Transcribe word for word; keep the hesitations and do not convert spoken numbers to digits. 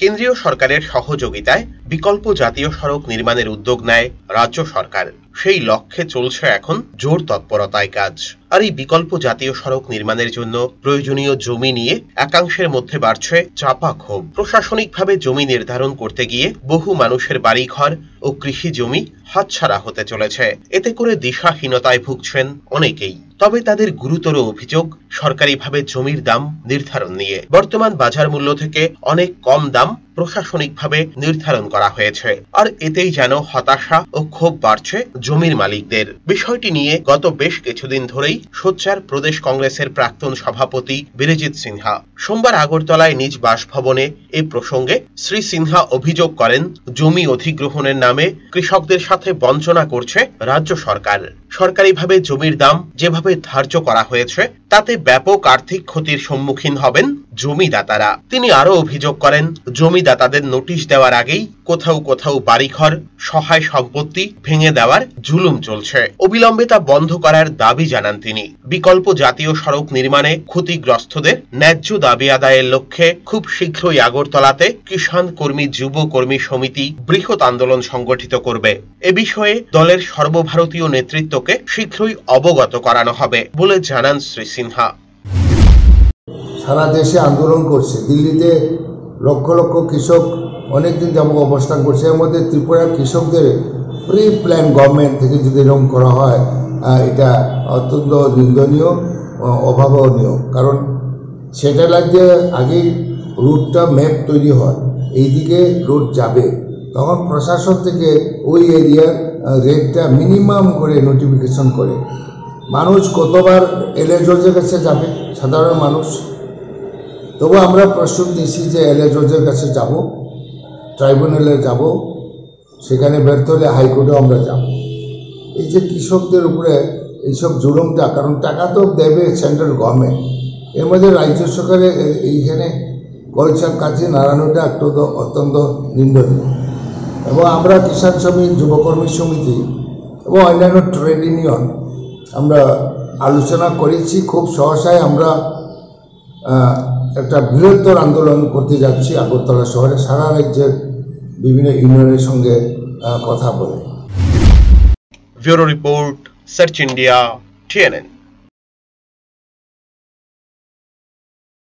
কেন্দ্রীয় সরকারের সহযোগিতায় বিকল্প জাতীয় সড়ক নির্মাণের উদ্যোগ নেয় রাজ্য সরকার। সেই লক্ষ্যে চলছে এখন জোর তৎপরতায় কাজ। আর এই বিকল্প জাতীয় সড়ক নির্মাণের জন্য প্রয়োজনীয় জমি নিয়ে একাংশের মধ্যে বাড়ছে চাপা ক্ষোভ। প্রশাসনিকভাবে জমি নির্ধারণ করতে গিয়ে বহু মানুষের বাড়িঘর ও কৃষি জমি হাতছাড়া হতে চলেছে। এতে করে দিশাহীনতায় ভুগছেন অনেকেই। তবে তাদের গুরুতর অভিযোগ সরকারিভাবে জমির দাম নির্ধারণ নিয়ে। বর্তমান বাজার মূল্য থেকে অনেক কম দাম প্রশাসনিকভাবে নির্ধারণ করা হয়েছে। আর এতেই যেন হতাশা ও ক্ষোভ বাড়ছে জমির মালিকদের। বিষয়টি নিয়ে গত বেশ কিছুদিন ধরেই সোচ্চার প্রদেশ কংগ্রেসের প্রাক্তন সভাপতি বীরজিৎ সিনহা। সোমবার আগরতলায় নিজ বাসভবনে এ প্রসঙ্গে শ্রী সিনহা অভিযোগ করেন, জমি অধিগ্রহণের নামে কৃষকদের সাথে বঞ্চনা করছে রাজ্য সরকার। সরকারিভাবে জমির দাম যেভাবে ধার্য করা হয়েছে তাতে ব্যাপক আর্থিক ক্ষতির সম্মুখীন হবেন জমিদাতারা। তিনি আরো অভিযোগ করেন, জমিদাতাদের নোটিশ দেওয়ার আগেই কোথাও কোথাও বাড়িঘর, সহায় সম্পত্তি ভেঙে দেওয়ার জুলুম চলছে। অবিলম্বে তা বন্ধ করার দাবি জানান তিনি। বিকল্প জাতীয় সড়ক নির্মাণে ক্ষতিগ্রস্তদের ন্যায্য দাবি আদায়ের লক্ষ্যে খুব শীঘ্রই আগরতলাতে কিষাণ কর্মী যুব কর্মী সমিতি বৃহৎ আন্দোলন সংগঠিত করবে। এ বিষয়ে দলের সর্বভারতীয় নেতৃত্বকে শীঘ্রই অবগত করানো হবে বলে জানান শ্রী সিনহা। সারা দেশে আন্দোলন করছে, দিল্লিতে লক্ষ লক্ষ কৃষক অনেকদিন যাবত অবস্থান করছে। এর মধ্যে ত্রিপুরার কৃষকদের প্রি প্ল্যান গভর্নমেন্ট থেকে যদি এরকম করা হয়, এটা অত্যন্ত নিন্দনীয়, অভাবনীয়। কারণ স্যাটেলাইট দিয়ে আগেই রুটটা ম্যাপ তৈরি হয়, এইদিকে রুট যাবে, তখন প্রশাসন থেকে ওই এরিয়ার রেটটা মিনিমাম করে নোটিফিকেশন করে। মানুষ কতবার এলএ জজের কাছে যাবে, সাধারণ মানুষ। তবু আমরা প্রস্তুত নিচ্ছি যে এলএ জজের কাছে যাব, ট্রাইব্যুনালে যাব, সেখানে ব্যর্থ হলে হাইকোর্টেও আমরা যাব। এই যে কৃষকদের উপরে এইসব জুলুমটা, কারণ টাকা তো দেবে সেন্ট্রাল গভর্নমেন্ট, এর মধ্যে রাজ্য সরকারের এইখানে গলছাপ কাছে নাড়ানোটা একটু অত্যন্ত নিন্দনীয়। এবং আমরা কিষাণ সমিতি, যুবকর্মী সমিতি এবং অন্যান্য ট্রেড ইউনিয়ন আমরা আলোচনা করেছি। খুব সহসায় আমরা একটা বৃহত্তর আন্দোলন করতে যাচ্ছি আগরতলা শহরে, সারা রাজ্যের বিভিন্ন ইউনিয়নের সঙ্গে কথা বলে। Bureau report, search India, TNN.